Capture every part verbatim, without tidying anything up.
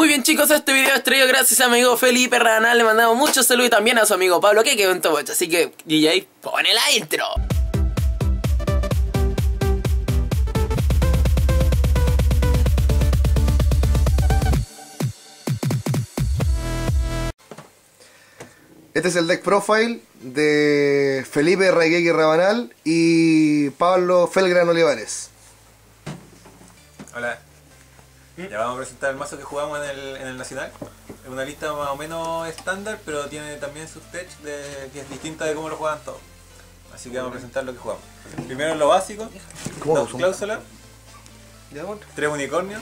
Muy bien, chicos, este video es traído gracias a mi amigo Felipe Ranal. Le mandamos muchos saludos y también a su amigo Pablo, que quedó en Tobocha. Así que, D J, pone la intro. Este es el deck profile de Felipe Raigegui Rabanal y Pablo Felgrán Olivares. Hola. Ya vamos a presentar el mazo que jugamos en el, en el Nacional. Es una lista más o menos estándar, pero tiene también sus tech de, que es distinta de cómo lo juegan todos. Así que vamos a presentar lo que jugamos. Primero lo básico, dos cláusulas, tres unicornios,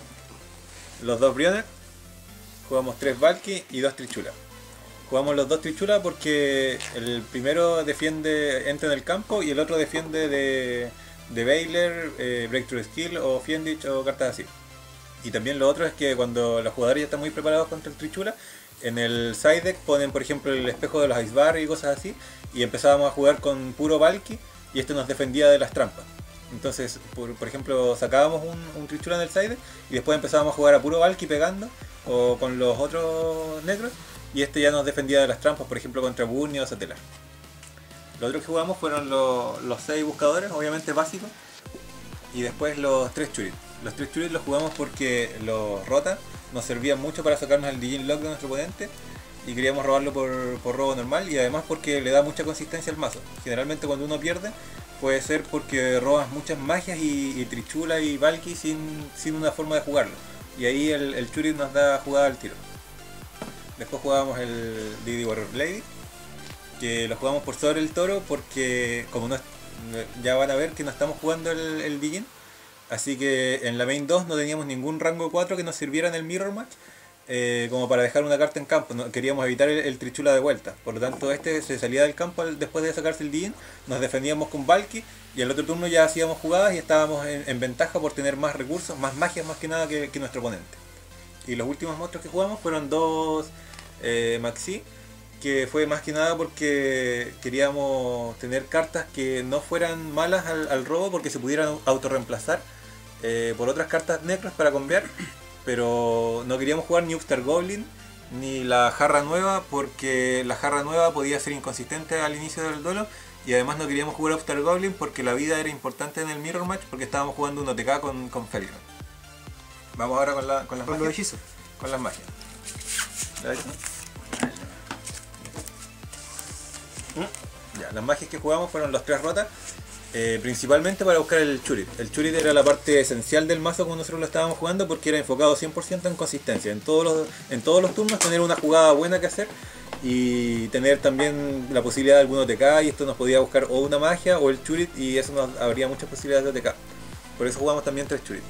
los dos Briones, jugamos tres Valky y dos Trichula. Jugamos los dos Trichula porque el primero defiende entra en el campo y el otro defiende de, de Baylor, eh, Breakthrough Skill o Fiendich o cartas así. Y también lo otro es que cuando los jugadores ya están muy preparados contra el Trichula, en el side deck ponen por ejemplo el espejo de los Ice Bar y cosas así, y empezábamos a jugar con puro Valky y este nos defendía de las trampas. Entonces, por, por ejemplo, sacábamos un, un Trichula en el side deck y después empezábamos a jugar a puro Valky pegando o con los otros negros, y este ya nos defendía de las trampas, por ejemplo contra Burnie o Satelar. Lo otro que jugamos fueron los, los seis buscadores, obviamente básicos, y después los tres Churit. Los tres Churit los jugamos porque los Rota nos servían mucho para sacarnos el Digin Lock de nuestro oponente y queríamos robarlo por, por robo normal, y además porque le da mucha consistencia al mazo. Generalmente cuando uno pierde puede ser porque robas muchas magias y, y Trichula y Valky sin, sin una forma de jugarlo, y ahí el, el Churit nos da jugada al tiro. Después jugábamos el Didi Warrior Lady, que lo jugamos por sobre el toro porque como no, ya van a ver que no estamos jugando el, el Digin, así que en la main dos no teníamos ningún rango cuatro que nos sirviera en el Mirror Match eh, como para dejar una carta en campo. No, queríamos evitar el, el Trichula de vuelta, por lo tanto este se salía del campo al, después de sacarse el Digin, nos defendíamos con Valky y el otro turno ya hacíamos jugadas y estábamos en, en ventaja por tener más recursos, más magias más que nada que, que nuestro oponente. Y los últimos monstruos que jugamos fueron dos eh, Maxi, que fue más que nada porque queríamos tener cartas que no fueran malas al, al robo, porque se pudieran autorreemplazar eh, por otras cartas necros para cambiar, pero no queríamos jugar ni Upstart Goblin ni la jarra nueva, porque la jarra nueva podía ser inconsistente al inicio del duelo, y además no queríamos jugar Upstart Goblin porque la vida era importante en el Mirror Match, porque estábamos jugando un O T K con, con Felgrán. Vamos ahora con, la, con las Con magias. los hechizos. Con las magias. Ya, las magias que jugamos fueron los tres rotas, eh, principalmente para buscar el Churit. El Churit era la parte esencial del mazo cuando nosotros lo estábamos jugando, porque era enfocado cien por ciento en consistencia. En todos los, en todos los turnos tener una jugada buena que hacer y tener también la posibilidad de algún O T K, y esto nos podía buscar o una magia o el Churit, y eso nos abría muchas posibilidades de O T K. Por eso jugamos también tres Churit.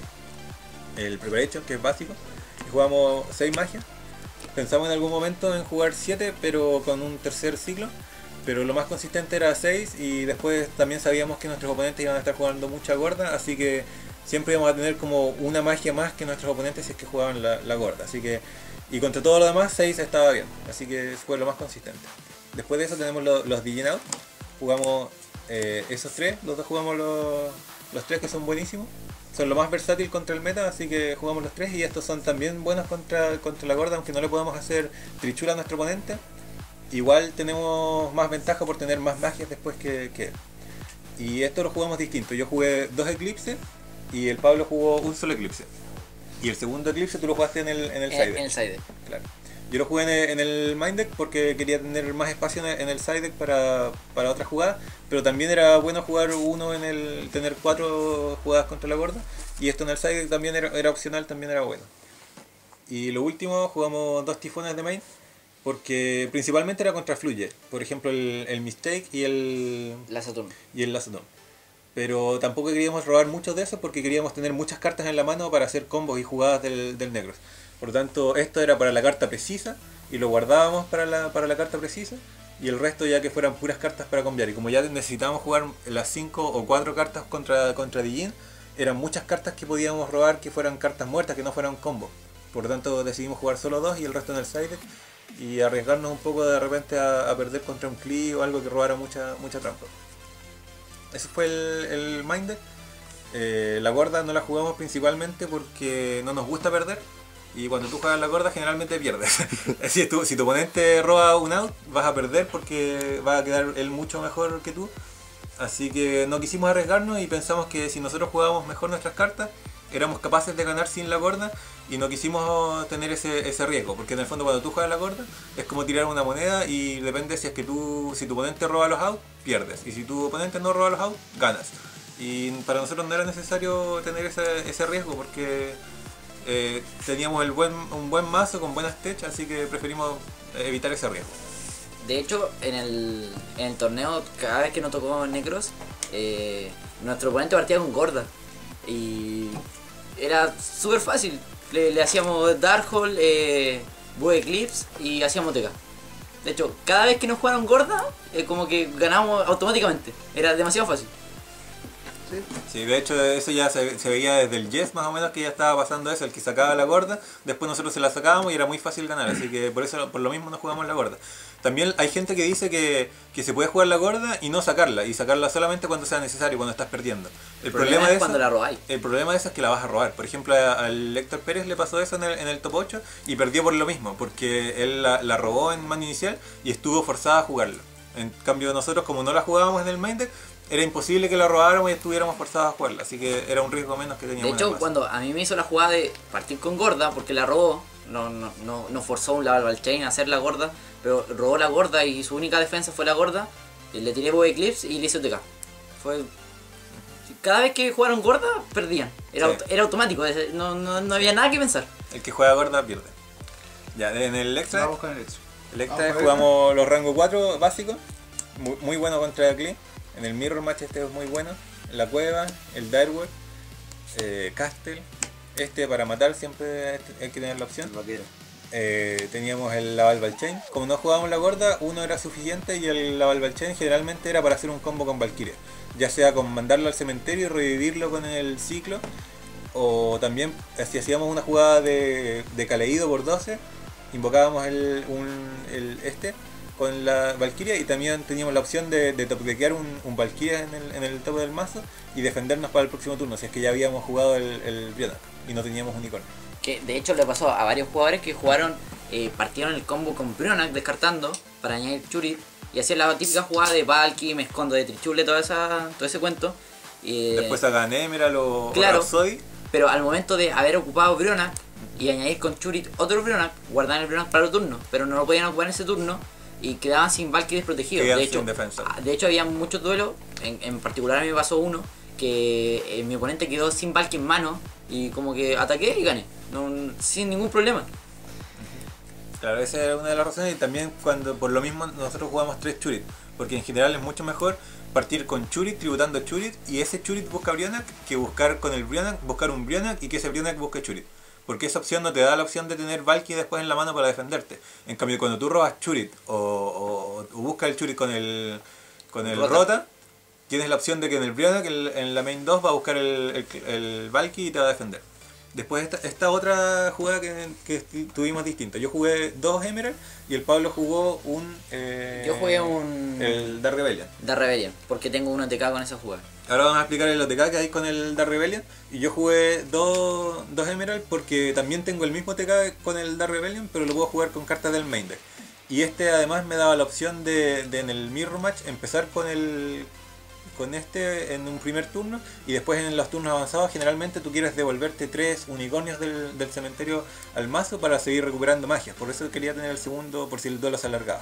El Preparation, que es básico, y jugamos seis magias. Pensamos en algún momento en jugar siete, pero con un tercer ciclo, pero lo más consistente era seis, y después también sabíamos que nuestros oponentes iban a estar jugando mucha gorda, así que siempre íbamos a tener como una magia más que nuestros oponentes si es que jugaban la, la gorda, así que, y contra todo lo demás seis estaba bien, así que fue lo más consistente. Después de eso tenemos lo, los Digin Out, jugamos eh, esos tres, los dos jugamos los, los tres que son buenísimos. Son lo más versátil contra el meta, así que jugamos los tres, y estos son también buenos contra, contra la gorda, aunque no le podemos hacer Trichula a nuestro oponente. Igual tenemos más ventaja por tener más magias después que, que él. Y esto lo jugamos distinto. Yo jugué dos Eclipse y el Pablo jugó un solo Eclipse. Y el segundo Eclipse tú lo jugaste en el, en el side deck. En el side deck. Claro. Yo lo jugué en el, en el Mind Deck porque quería tener más espacio en el, en el side deck para, para otras jugadas, pero también era bueno jugar uno en el, tener cuatro jugadas contra la gorda, y esto en el side deck también era, era opcional, también era bueno. Y lo último, jugamos dos tifones de main, porque principalmente era contra Fluye, por ejemplo el, el Mistake y el Lazaturn. y el Lazaturn. Pero tampoco queríamos robar muchos de esos porque queríamos tener muchas cartas en la mano para hacer combos y jugadas del, del Negros. Por lo tanto, esto era para la carta precisa y lo guardábamos para la, para la carta precisa, y el resto ya que fueran puras cartas para combiar. Y como ya necesitábamos jugar las cinco o cuatro cartas contra, contra Digin, eran muchas cartas que podíamos robar que fueran cartas muertas, que no fueran combos. Por lo tanto decidimos jugar solo dos y el resto en el side deck, y arriesgarnos un poco de repente a, a perder contra un Clee o algo que robara mucha, mucha trampa. Ese fue el, el Mind Deck. Eh, la gorda no la jugamos principalmente porque no nos gusta perder, y cuando tú juegas la gorda generalmente pierdes. Es decir, tú, si tu oponente roba un out, vas a perder porque va a quedar él mucho mejor que tú. Así que no quisimos arriesgarnos y pensamos que si nosotros jugábamos mejor nuestras cartas, éramos capaces de ganar sin la gorda, y no quisimos tener ese, ese riesgo, porque en el fondo cuando tú juegas la gorda es como tirar una moneda y depende si es que tú, si tu oponente roba los outs, pierdes, y si tu oponente no roba los outs, ganas. Y para nosotros no era necesario tener ese, ese riesgo porque eh, teníamos el buen, un buen mazo con buenas tech, así que preferimos evitar ese riesgo. De hecho, en el, en el torneo, cada vez que nos tocó Necros, eh, nuestro oponente partía con gorda. Y era súper fácil. Le, le hacíamos Darkhold, eh, Blue Eclipse y hacíamos T K. De hecho, cada vez que nos jugaron gorda, eh, como que ganábamos automáticamente. Era demasiado fácil. Sí. Sí, de hecho eso ya se, se veía desde el Yes más o menos que ya estaba pasando eso, el que sacaba la gorda, después nosotros se la sacábamos y era muy fácil ganar, así que por eso por lo mismo no jugamos la gorda. También hay gente que dice que, que se puede jugar la gorda y no sacarla, y sacarla solamente cuando sea necesario, cuando estás perdiendo. El, El problema, problema de es eso, cuando la robáis. el problema de eso es que la vas a robar. Por ejemplo, a- al Héctor Pérez le pasó eso en el, en el top ocho y perdió por lo mismo, porque él la, la robó en mano inicial y estuvo forzada a jugarla. En cambio nosotros, como no la jugábamos en el main deck, era imposible que la robáramos y estuviéramos forzados a jugarla, así que era un riesgo menos que De teníamos en el hecho, mazo. cuando a mí me hizo la jugada de partir con gorda, porque la robó, no, no, no, no forzó un Laval Chain a hacer la gorda, pero robó la gorda y su única defensa fue la gorda, y le tiré Bow Eclipse y le hice T K. Fue... Cada vez que jugaron gorda, perdían. Era, Sí. auto- era automático, no, no, no había nada que pensar. El que juega gorda pierde. Ya, en el extra, Vamos con el extra. el extra Vamos a ver. jugamos los rango cuatro básicos, muy, muy bueno contra Klee. En el Mirror Match este es muy bueno. La Cueva, el Direwolf, eh, Castle. Este para matar siempre hay que tener la opción. El vaquero. Eh, teníamos el Laval Valchain. Como no jugábamos la gorda, uno era suficiente y el Laval Valchain generalmente era para hacer un combo con Valkyria. Ya sea con mandarlo al cementerio y revivirlo con el ciclo, o también si hacíamos una jugada de, de Caleido por doce, invocábamos el, un, el este con la Valkyria y también teníamos la opción de, de topdequear un, un Valkyria en el, en el topo del mazo y defendernos para el próximo turno, si es que ya habíamos jugado el, el Brionac y no teníamos unicornio. Que de hecho le pasó a varios jugadores que jugaron, eh, partieron el combo con Brionac descartando para añadir Churit y hacían la típica jugada de Valky, me escondo de Trichule, toda esa, todo ese cuento. Eh, Después sacan Emerald o, claro. o Rhapsody. Pero al momento de haber ocupado Brionac y añadir con Churit otro Brionac, guardaban el Brionac para el turno, pero no lo podían ocupar en ese turno y quedaban sin Valky desprotegidos. Quedan De hecho, sin defensa. ah, de hecho había muchos duelos, en, en particular a mí me pasó uno, que eh, mi oponente quedó sin Valky en mano y como que ataqué y gané, no, sin ningún problema. Claro, esa era una de las razones y también cuando por lo mismo nosotros jugamos tres Churit, porque en general es mucho mejor partir con Churit, tributando Churit, y ese Churit busca Brionac, que buscar con el Brionac, buscar un Brionac y que ese Brionac busque Churit. Porque esa opción no te da la opción de tener Valky después en la mano para defenderte. En cambio, cuando tú robas Churit o, o, o buscas el Churit con el, con el Rota. Rota, tienes la opción de que en el Brionac, el- en la main dos, va a buscar el, el, el Valky y te va a defender. Después esta, esta otra jugada que, que tuvimos distinta. Yo jugué dos Emerald y el Pablo jugó un... eh, Yo jugué un... El Dark Rebellion. Da Rebellion, porque tengo un O T K con esa jugada. Ahora vamos a explicar el O T K que hay con el Dark Rebellion. Y yo jugué dos, dos Emerald porque también tengo el mismo O T K con el Dark Rebellion, pero lo puedo jugar con cartas del main deck. Y este además me daba la opción de, de en el Mirror Match empezar con el con este en un primer turno y después en los turnos avanzados generalmente tú quieres devolverte tres unicornios del, del cementerio al mazo para seguir recuperando magias. Por eso quería tener el segundo por si el duelo se alargaba.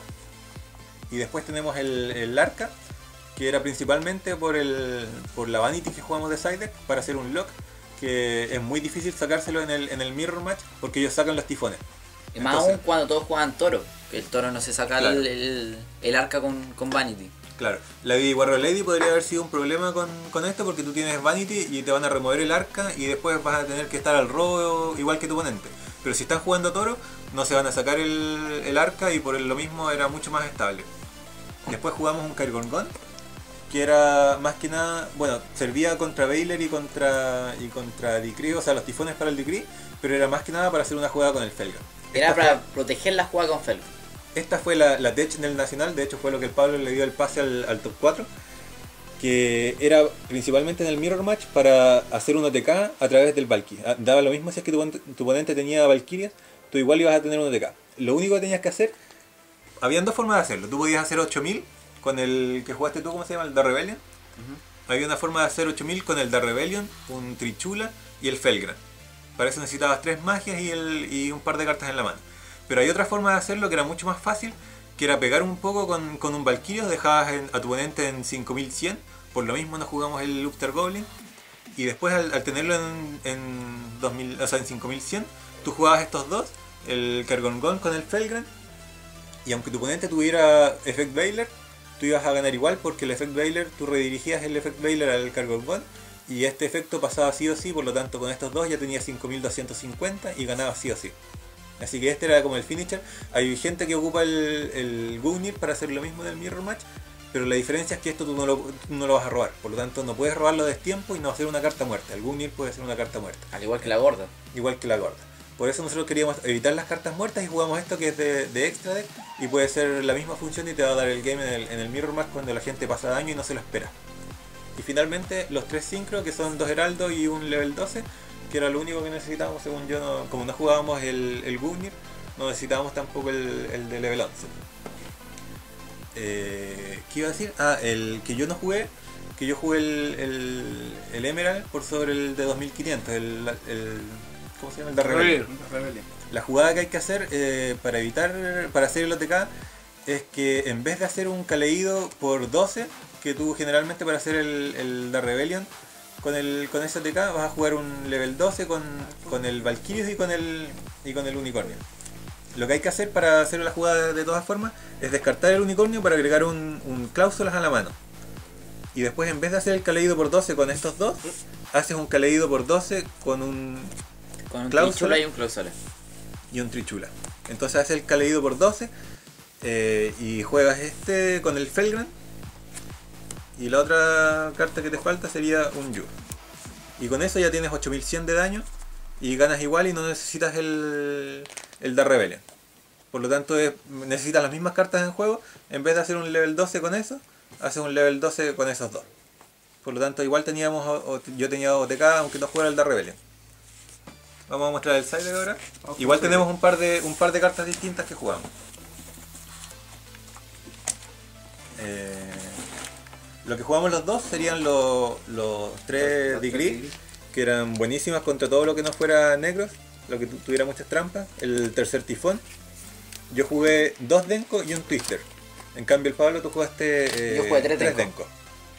Y después tenemos el, el Arca, que era principalmente por el por la Vanity que jugamos de side deck para hacer un lock, que es muy difícil sacárselo en el, en el Mirror Match porque ellos sacan los tifones. Y más Entonces- aún cuando todos juegan toro, que el toro no se saca Claro. el, el, el arca con, con Vanity. Claro, la Lady Warrior Lady podría haber sido un problema con, con esto porque tú tienes Vanity y te van a remover el arca y después vas a tener que estar al robo igual que tu oponente. Pero si están jugando toro, no se van a sacar el, el arca y por lo mismo era mucho más estable. Después jugamos un Cairgorgon, que era más que nada, bueno, servía contra Baylor y contra y contra Decree, o sea, los tifones para el Decree, pero era más que nada para hacer una jugada con el Felga. Era Esta para fue- proteger la jugada con Felg. Esta fue la, la tech del Nacional, de hecho fue lo que el Pablo le dio el pase al, al top cuatro, que era principalmente en el Mirror Match para hacer un O T K a través del Valkyrie. Ah, daba lo mismo si es que tu, tu oponente tenía Valkyrias, tú igual ibas a tener un O T K. Lo único que tenías que hacer, habían dos formas de hacerlo. Tú podías hacer ocho mil con el que jugaste tú, ¿cómo se llama? El The Rebellion. Uh-huh. Había una forma de hacer ocho mil con el The Rebellion, un Trichula y el Felgran. Para eso necesitabas tres magias y, el, y un par de cartas en la mano. Pero hay otra forma de hacerlo que era mucho más fácil, que era pegar un poco con, con un Valkyrio, dejabas en, a tu oponente en cinco mil cien, por lo mismo no jugamos el Lupter Goblin, y después al, al tenerlo en, en, dos mil, o sea, en cinco mil cien, tú jugabas estos dos, el Kergongón con el Felgran, y aunque tu oponente tuviera Effect Veiler, tú ibas a ganar igual porque el Effect Veiler, tú redirigías el Effect Veiler al Kergongón, y este efecto pasaba sí o sí, por lo tanto con estos dos ya tenías cinco mil doscientos cincuenta y ganabas sí o sí. Así que este era como el finisher. Hay gente que ocupa el, el Gungnir para hacer lo mismo en el Mirror Match, pero la diferencia es que esto tú no, lo, tú no lo vas a robar. Por lo tanto no puedes robarlo a destiempo y no hacer una carta muerta. El Gungnir puede ser una carta muerta. Al igual que la gorda. Igual que la gorda. Por eso nosotros queríamos evitar las cartas muertas y jugamos esto que es de, de extra deck y puede ser la misma función y te va a dar el game en el, en el Mirror Match cuando la gente pasa daño y no se lo espera. Y finalmente los tres sincro, que son dos heraldos y un level doce, que era lo único que necesitábamos, según yo, no, como no jugábamos el, el Gungnir, no necesitábamos tampoco el, el de level once. Eh, ¿Qué iba a decir? Ah, el que yo no jugué, que yo jugué el, el, el Emerald por sobre el de dos mil quinientos, el, el ¿cómo se llama? El de Rebellion. La jugada que hay que hacer eh, para evitar, para hacer el O T K, es que en vez de hacer un Kaleido por doce, que tú generalmente para hacer el, el The Rebellion, con el con ese O T K vas a jugar un level doce con, con el Valkyrios y con el y con el Unicornio. Lo que hay que hacer para hacer la jugada de, de todas formas es descartar el Unicornio para agregar un, un Cláusulas a la mano. Y después, en vez de hacer el Kaleido por doce con estos dos, haces un Kaleido por doce con un Con un Cláusula Trichula y un Cláusula. y un Trichula. Entonces haces el Kaleido por doce eh, y juegas este con el Felgran. Y la otra carta que te falta sería un Yu. Y con eso ya tienes ocho mil cien de daño y ganas igual y no necesitas el, el The Rebellion. Por lo tanto es, necesitas las mismas cartas en juego. En vez de hacer un level doce con eso, haces un level doce con esos dos. Por lo tanto igual teníamos, o, yo tenía O T K aunque no jugara el The Rebellion. Vamos a mostrar el side ahora. Okay, igual tenemos un par de un par de cartas distintas que jugamos. Eh, Lo que jugamos los dos serían los, los tres Degree, que eran buenísimas contra todo lo que no fuera negros, lo que tu, tuviera muchas trampas. El tercer tifón. Yo jugué dos Denko y un Twister. En cambio el Pablo, tú jugaste eh, Yo jugué tres, tres Denko. Denko.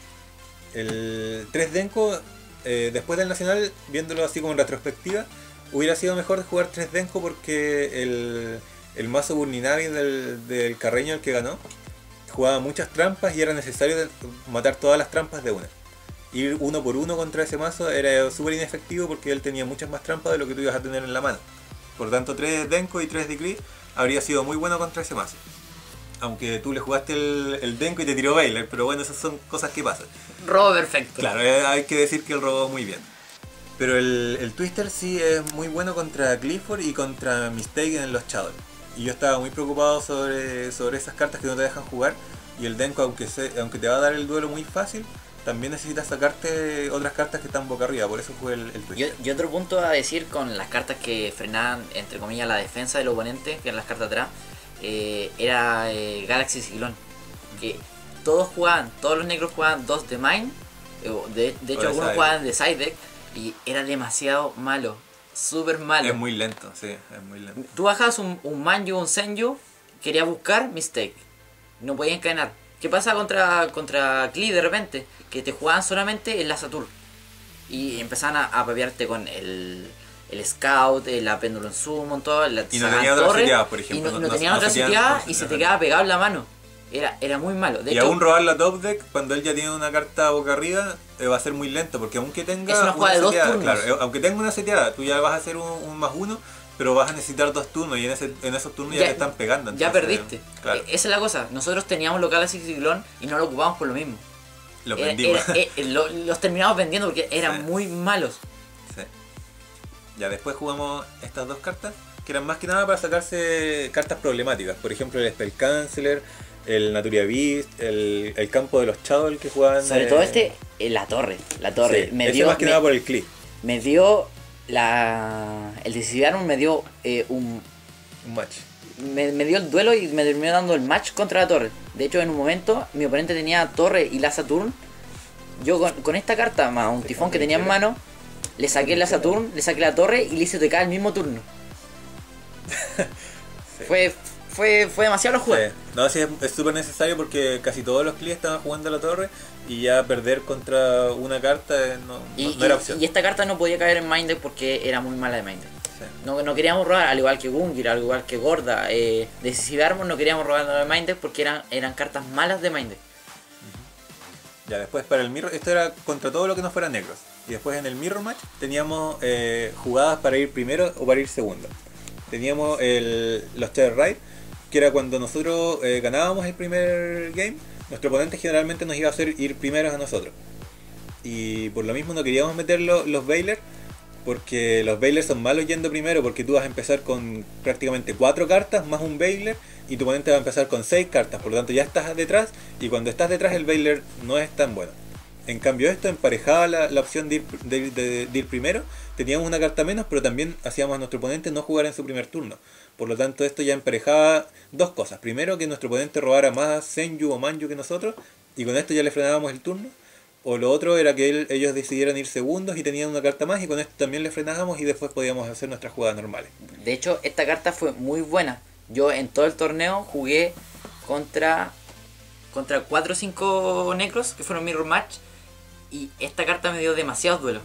El tres Denko, eh, después del Nacional, viéndolo así como en retrospectiva, hubiera sido mejor jugar tres Denko porque el, el mazo Burninavi del, del Carreño, el que ganó, jugaba muchas trampas y era necesario matar todas las trampas de una. Ir uno por uno contra ese mazo era súper inefectivo porque él tenía muchas más trampas de lo que tú ibas a tener en la mano. Por lo tanto, tres Denko y tres Decree habría sido muy bueno contra ese mazo. Aunque tú le jugaste el, el Denko y te tiró Bailer, pero bueno, esas son cosas que pasan. Robo perfecto. Claro, hay que decir que él robó muy bien. Pero el, el Twister sí es muy bueno contra Clifford y contra Mistake en los Shadows. Y yo estaba muy preocupado sobre, sobre esas cartas que no te dejan jugar. Y el Denko, aunque, se, aunque te va a dar el duelo muy fácil, también necesitas sacarte otras cartas que están boca arriba. Por eso jugué el, el Twister. Y, y otro punto a decir con las cartas que frenaban, entre comillas, la defensa del oponente, que eran las cartas atrás, eh, era eh, Galaxy Ciclón. Que todos jugaban, todos los negros jugaban dos de Mine. De, de hecho, de algunos side. jugaban de Side Deck. Y era demasiado malo. Súper malo. Es muy lento, sí, es muy lento. Tú bajabas un, un Manju, un Senju, querías buscar Mistake. No podías encadenar. ¿Qué pasa contra, contra Klee de repente? Que te jugaban solamente en la Saturn. Y empezaban a, a papearte con el, el Scout, la Pendulum Summon, todo. La, y no tenían otras seteadas, por ejemplo. Y no, no, no tenían no otras seteaban, seteadas no, y se no, te no. quedaba pegado en la mano. Era, era muy malo. De y hecho, aún robar la top deck cuando él ya tiene una carta boca arriba eh, va a ser muy lento porque aunque tenga Es una jugada de dos seteada, turnos. claro, eh, aunque tenga una seteada, tú ya vas a hacer un, un más uno, pero vas a necesitar dos turnos y en, ese, en esos turnos ya, Ya- te están pegando. ya entonces, perdiste. Claro, Eh, Esa es la cosa. Nosotros teníamos los Galaxy Ciclón y no lo ocupábamos por lo mismo. lo Era- vendimos. era- eh, lo- los terminamos vendiendo porque eran Sí. muy malos. Sí. Ya después jugamos estas dos cartas que eran más que nada para sacarse cartas problemáticas. Por ejemplo el Spell Canceller, el Naturia Beast, el, el campo de los Shadow que jugaban. Sobre eh, todo este, eh, la torre. La torre. sí, me ese dio, más que me, nada por el clip. me dio la. El Decidiarum me dio eh, un. Un match. Me, me dio el duelo y me terminó dando el match contra la torre. De hecho, en un momento, mi oponente tenía torre y la Saturn. Yo con, con esta carta, más un tifón que tenía en mano, le saqué la Saturn, le saqué la torre y le hice T K el mismo turno. Sí. Fue, fue, fue demasiado los juegos. Sí. No, sí, es súper necesario porque casi todos los clientes estaban jugando a la torre y ya perder contra una carta eh, no, Y, no, no era y- opción. y esta carta no podía caer en Mind porque era muy mala de Mind. Sí. No, no queríamos robar, al igual que Gungir, al igual que Gorda. Eh, Decisive Armor no queríamos robar de Mind porque eran, eran cartas malas de Mind. Ya después para el Mirror, esto era contra todo lo que no fuera negros. Y después en el Mirror Match teníamos eh, jugadas para ir primero o para ir segundo. Teníamos el, los Chair Ride, que era cuando nosotros eh, ganábamos el primer game, nuestro oponente generalmente nos iba a hacer ir primeros a nosotros. Y por lo mismo no queríamos meter lo- los Bailers, porque los Bailers son malos yendo primero, porque tú vas a empezar con prácticamente cuatro cartas más un Bailer, y tu oponente va a empezar con seis cartas, por lo tanto ya estás detrás, y cuando estás detrás el Bailer no es tan bueno. En cambio esto emparejaba la, la opción de ir, de, de- de ir primero, teníamos una carta menos, pero también hacíamos a nuestro oponente no jugar en su primer turno. Por lo tanto esto ya emparejaba dos cosas. Primero, que nuestro oponente robara más Senju o Manju que nosotros, y con esto ya le frenábamos el turno. O lo otro era que él- ellos decidieran ir segundos y tenían una carta más, y con esto también le frenábamos y después podíamos hacer nuestras jugadas normales. De hecho, esta carta fue muy buena. Yo en todo el torneo jugué contra contra cuatro o cinco necros que fueron Mirror Match, y esta carta me dio demasiados duelos.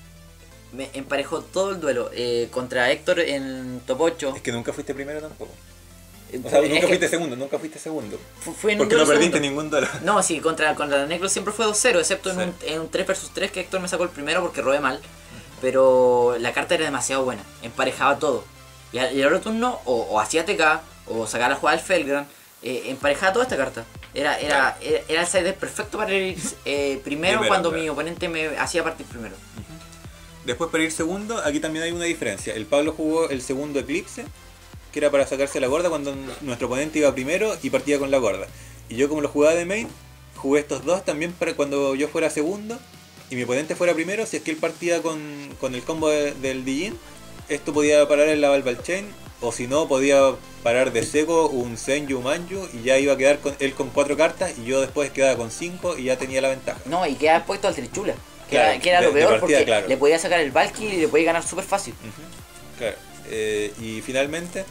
Me emparejó todo el duelo. Eh, contra Héctor en top ocho. Es que nunca fuiste primero tampoco. Eh, O sea, es nunca que fuiste segundo, nunca fuiste segundo. fu- fue en un Porque no duelo perdiste segundo. ningún duelo. No, sí, contra, contra Necro siempre fue dos cero, excepto en, Sí. un, en un tres versus tres que Héctor me sacó el primero porque robé mal. Pero la carta era demasiado buena, emparejaba todo. Y al, y al otro turno, o, o hacía T K, o sacaba la jugada del Felgran, eh, emparejaba toda esta carta. Era, era, era, era el side deck perfecto para ir eh, primero, Primero, cuando claro. mi oponente me hacía partir primero. Después para ir segundo, aquí también hay una diferencia. El Pablo jugó el segundo Eclipse, que era para sacarse la gorda cuando nuestro oponente iba primero y partía con la gorda. Y yo como lo jugaba de main, jugué estos dos también para cuando yo fuera segundo y mi oponente fuera primero. Si es que él partía con, con el combo de- del Dijin, esto podía parar en la Valval Chain, o si no podía parar de seco un Senju Manju y ya iba a quedar con él con cuatro cartas y yo después quedaba con cinco y ya tenía la ventaja. No, y queda puesto al Trichula, que Claro, era, que era de- lo de peor partida, porque claro. le podía sacar el Valky y le podía ganar súper fácil. Ujú, claro. Eh, y finalmente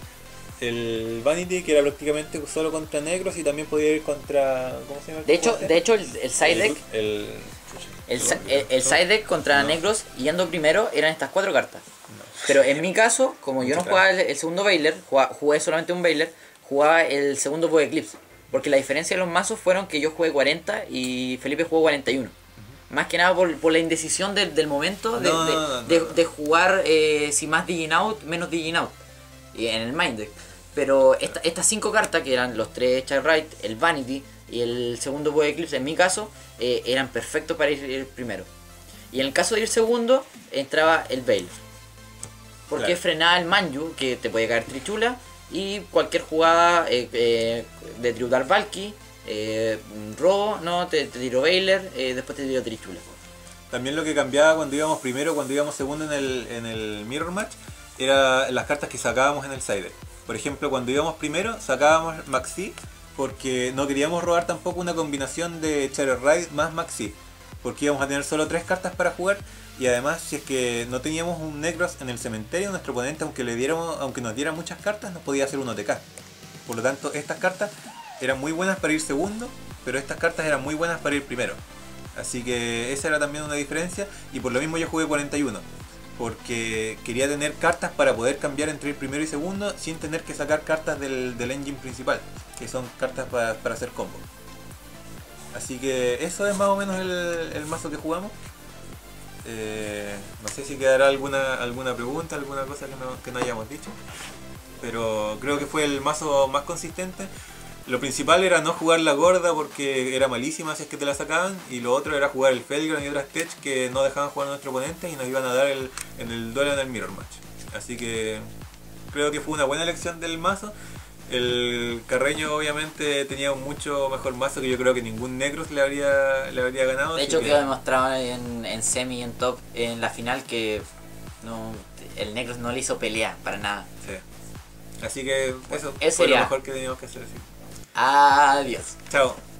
el Vanity, que era prácticamente solo contra negros y también podía ir contra... ¿Cómo se llama? el De hecho, combate? de hecho el, el side deck, El, el, si- el, el side deck contra No. negros yendo primero eran estas cuatro cartas. no. Pero en mi caso, como yo no Claro. jugaba el, el segundo Bailer, jugaba- jugué solamente un Bailer, jugaba el segundo Void Eclipse. Porque la diferencia de los mazos fueron que yo jugué cuarenta y Felipe jugó cuarenta y uno. Más que nada por, por la indecisión del, del momento de, No, de, no, no, de- no. de jugar eh, si más Digin Out, menos Digin Out. Y en el Mind Deck. Pero esta- estas cinco cartas, que eran los tres Child Right, el Vanity y el segundo Void Eclipse, en mi caso, eh, eran perfectos para ir, ir primero. Y en el caso de ir segundo, entraba el Bailer. Porque Claro. frenaba el Manju, que te podía caer Trichula, y cualquier jugada eh, eh, de tributar Valky, eh, robo, no, te, te tiró Bailer, eh, después te tiró Trichula. También lo que cambiaba cuando íbamos primero, cuando íbamos segundo en el, en el Mirror Match, era las cartas que sacábamos en el side deck. Por ejemplo, cuando íbamos primero, sacábamos Maxi, porque no queríamos robar tampoco una combinación de Shadow Ride más Maxi, porque íbamos a tener solo tres cartas para jugar, y además si es que no teníamos un Necros en el cementerio, nuestro oponente, aunque le diéramos, aunque nos diera muchas cartas, nos podía hacer un O T K. Por lo tanto, estas cartas eran muy buenas para ir segundo, pero estas cartas eran muy buenas para ir primero. Así que esa era también una diferencia, y por lo mismo yo jugué cuarenta y uno, porque quería tener cartas para poder cambiar entre ir primero y segundo sin tener que sacar cartas del, del engine principal, que son cartas para, para hacer combo. Así que eso es más o menos el, el mazo que jugamos. Eh, no sé si quedará alguna alguna pregunta, alguna cosa que no, que no hayamos dicho, pero creo que fue el mazo más consistente. Lo principal era no jugar la gorda porque era malísima si es que te la sacaban, y lo otro era jugar el Felgran y otras tech que no dejaban jugar a nuestro oponente y nos iban a dar el, en el duelo en el Mirror Match. Así que creo que fue una buena elección del mazo. El Carreño obviamente tenía un mucho mejor mazo que yo creo que ningún Necros le habría, le habría ganado. De así hecho que- quedó demostrado en, en semi y en top en la final que no, el Necros no le hizo pelea para nada. Sí. Así que eso Ese fue lo sería. mejor que teníamos que hacer. Así. Adiós. Chao.